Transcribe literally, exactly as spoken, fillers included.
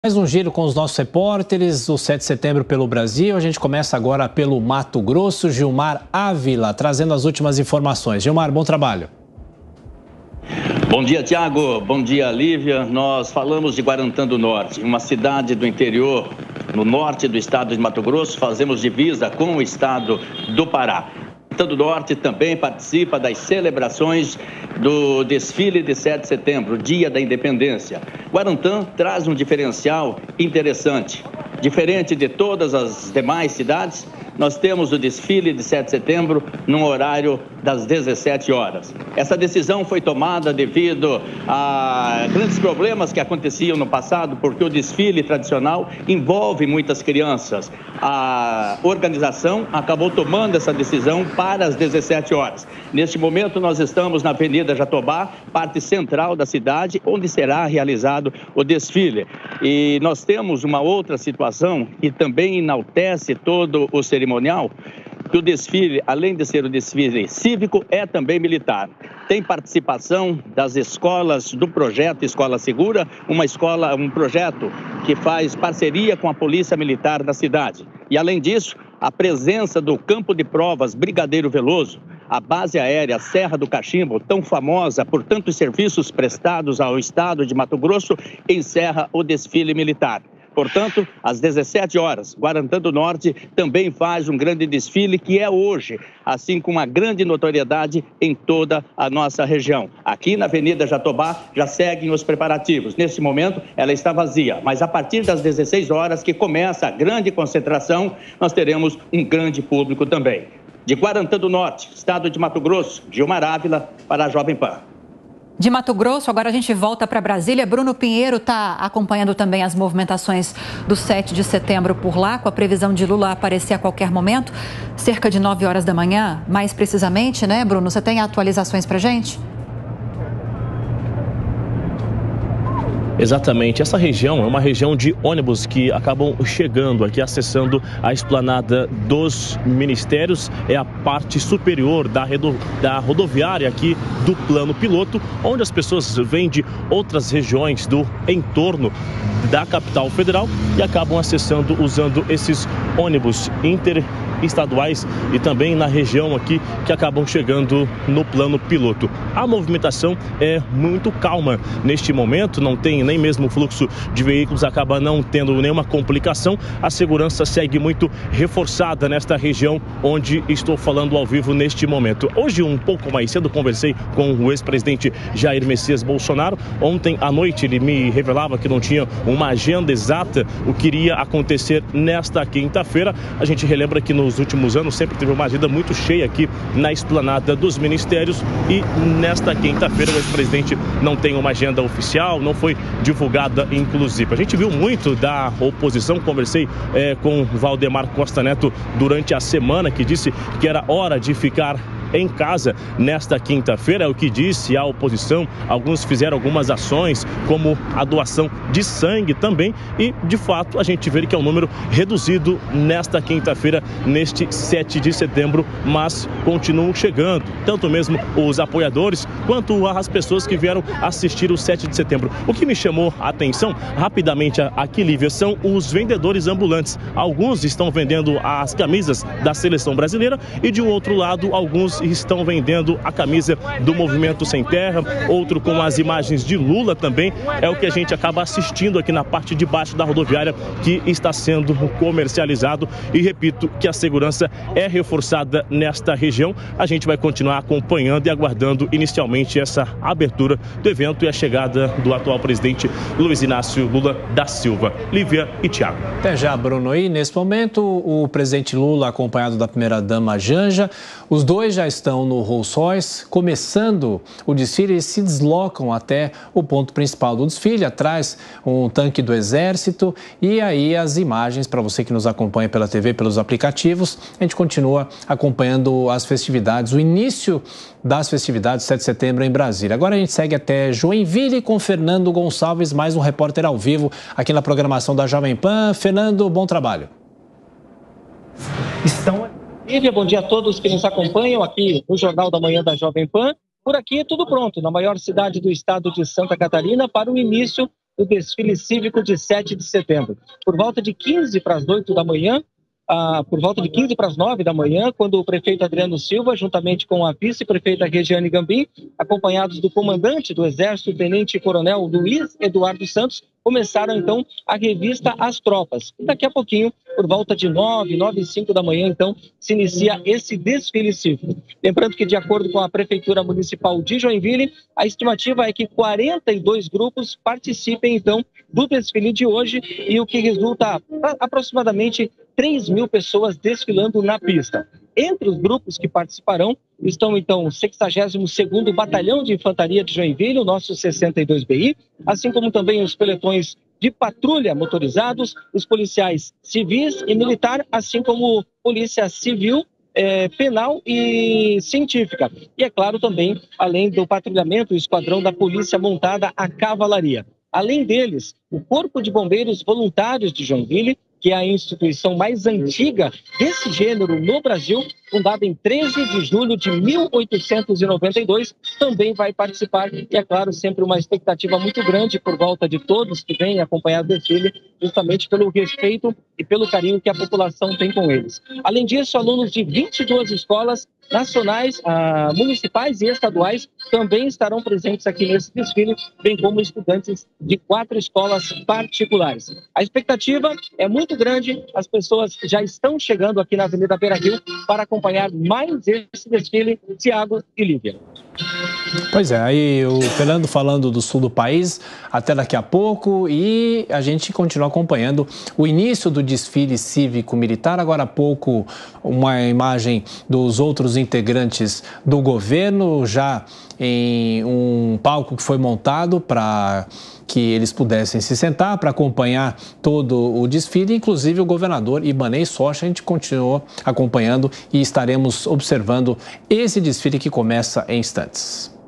Mais um giro com os nossos repórteres, o sete de setembro pelo Brasil. A gente começa agora pelo Mato Grosso. Gilmar Ávila, trazendo as últimas informações. Gilmar, bom trabalho. Bom dia, Tiago. Bom dia, Lívia. Nós falamos de Guarantã do Norte, uma cidade do interior, no norte do estado de Mato Grosso. Fazemos divisa com o estado do Pará. Guarantã do Norte também participa das celebrações do desfile de sete de setembro, Dia da Independência. Guarantã traz um diferencial interessante. Diferente de todas as demais cidades, nós temos o desfile de sete de setembro num horário das dezessete horas. Essa decisão foi tomada devido a grandes problemas que aconteciam no passado, porque o desfile tradicional envolve muitas crianças. A organização acabou tomando essa decisão para as dezessete horas. Neste momento, nós estamos na Avenida Jatobá, parte central da cidade, onde será realizado o desfile. E nós temos uma outra situação que também enaltece todo o cerimonial, que o desfile, além de ser o desfile cívico, é também militar. Tem participação das escolas do projeto Escola Segura, uma escola, um projeto que faz parceria com a Polícia Militar da cidade. E além disso, a presença do campo de provas Brigadeiro Veloso, a base aérea Serra do Cachimbo, tão famosa por tantos serviços prestados ao estado de Mato Grosso, encerra o desfile militar. Portanto, às dezessete horas, Guarantã do Norte também faz um grande desfile que é hoje, assim com uma grande notoriedade em toda a nossa região. Aqui na Avenida Jatobá já seguem os preparativos. Neste momento, ela está vazia, mas a partir das dezesseis horas, que começa a grande concentração, nós teremos um grande público também. De Guarantã do Norte, estado de Mato Grosso, Gilmar Ávila para a Jovem Pan. De Mato Grosso, agora a gente volta para Brasília. Bruno Pinheiro está acompanhando também as movimentações do sete de setembro por lá, com a previsão de Lula aparecer a qualquer momento, cerca de nove horas da manhã, mais precisamente, né, Bruno? Você tem atualizações para a gente? Exatamente, essa região é uma região de ônibus que acabam chegando aqui, acessando a esplanada dos ministérios. É a parte superior da, da rodoviária aqui do plano piloto, onde as pessoas vêm de outras regiões do entorno da capital federal e acabam acessando usando esses ônibus interestaduais e também na região aqui que acabam chegando no plano piloto. A movimentação é muito calma neste momento, não tem nem mesmo o fluxo de veículos, acaba não tendo nenhuma complicação. A segurança segue muito reforçada nesta região onde estou falando ao vivo neste momento. Hoje, um pouco mais cedo, conversei com o ex-presidente Jair Messias Bolsonaro. Ontem à noite ele me revelava que não tinha uma agenda exata o que iria acontecer nesta quinta-feira. A gente relembra que nos últimos anos sempre teve uma agenda muito cheia aqui na esplanada dos ministérios e nesta quinta-feira o ex-presidente não tem uma agenda oficial, não foi divulgada inclusive. A gente viu muito da oposição, conversei é, com Valdemar Costa Neto durante a semana, que disse que era hora de ficar em casa nesta quinta-feira, é o que disse a oposição. Alguns fizeram algumas ações, como a doação de sangue também, e de fato a gente vê que é um número reduzido nesta quinta-feira, neste sete de setembro, mas continuam chegando, tanto mesmo os apoiadores, quanto as pessoas que vieram assistir o sete de setembro. O que me chamou a atenção, rapidamente aqui, Lívia, são os vendedores ambulantes. Alguns estão vendendo as camisas da seleção brasileira e, de um outro lado, alguns estão vendendo a camisa do Movimento Sem Terra, outro com as imagens de Lula também. É o que a gente acaba assistindo aqui na parte de baixo da rodoviária que está sendo comercializado. E repito que a segurança é reforçada nesta região. A gente vai continuar acompanhando e aguardando inicialmente essa abertura do evento e a chegada do atual presidente Luiz Inácio Lula da Silva. Lívia e Tiago. Até já, Bruno. E nesse momento o presidente Lula, acompanhado da primeira-dama Janja, os dois já estão no Rolls Royce, começando o desfile. Eles se deslocam até o ponto principal do desfile, atrás um tanque do Exército, e aí as imagens, para você que nos acompanha pela T V, pelos aplicativos, a gente continua acompanhando as festividades, o início das festividades sete de setembro em Brasília. Agora a gente segue até Joinville com Fernando Gonçalves, mais um repórter ao vivo aqui na programação da Jovem Pan. Fernando, bom trabalho. Estão... Lívia, bom dia a todos que nos acompanham aqui no Jornal da Manhã da Jovem Pan. Por aqui tudo pronto, na maior cidade do estado de Santa Catarina, para o início do desfile cívico de sete de setembro. Por volta de quinze para as oito da manhã, ah, por volta de quinze para as nove da manhã, quando o prefeito Adriano Silva, juntamente com a vice-prefeita Regiane Gambim, acompanhados do comandante do Exército, tenente-coronel Luiz Eduardo Santos, começaram então a revista às tropas. E daqui a pouquinho, por volta de nove, nove e cinco da manhã, então, se inicia esse desfile cívico. Lembrando que, de acordo com a Prefeitura Municipal de Joinville, a estimativa é que quarenta e dois grupos participem, então, do desfile de hoje, e o que resulta aproximadamente três mil pessoas desfilando na pista. Entre os grupos que participarão estão, então, o sexagésimo segundo Batalhão de Infantaria de Joinville, o nosso sessenta e dois B I, assim como também os peletões de patrulha motorizados, os policiais civis e militar, assim como polícia civil, é, penal e científica. E, é claro, também, além do patrulhamento, o esquadrão da Polícia Montada, a Cavalaria. Além deles, o Corpo de Bombeiros Voluntários de Joinville, que é a instituição mais antiga desse gênero no Brasil, fundada em treze de julho de mil oitocentos e noventa e dois, também vai participar. E, é claro, sempre uma expectativa muito grande por volta de todos que vêm acompanhar o desfile, justamente pelo respeito e pelo carinho que a população tem com eles. Além disso, alunos de vinte e duas escolas nacionais, ah, municipais e estaduais também estarão presentes aqui nesse desfile, bem como estudantes de quatro escolas particulares. A expectativa é muito grande, as pessoas já estão chegando aqui na Avenida Beira-Rio para acompanhar mais esse desfile. Tiago e Lívia. Pois é, aí o Fernando falando do sul do país, até daqui a pouco, e a gente continua acompanhando o início do desfile cívico-militar. Agora há pouco, uma imagem dos outros integrantes do governo, já em um palco que foi montado para que eles pudessem se sentar para acompanhar todo o desfile, inclusive o governador Ibanez Rocha. A gente continuou acompanhando e estaremos observando esse desfile que começa em instantes.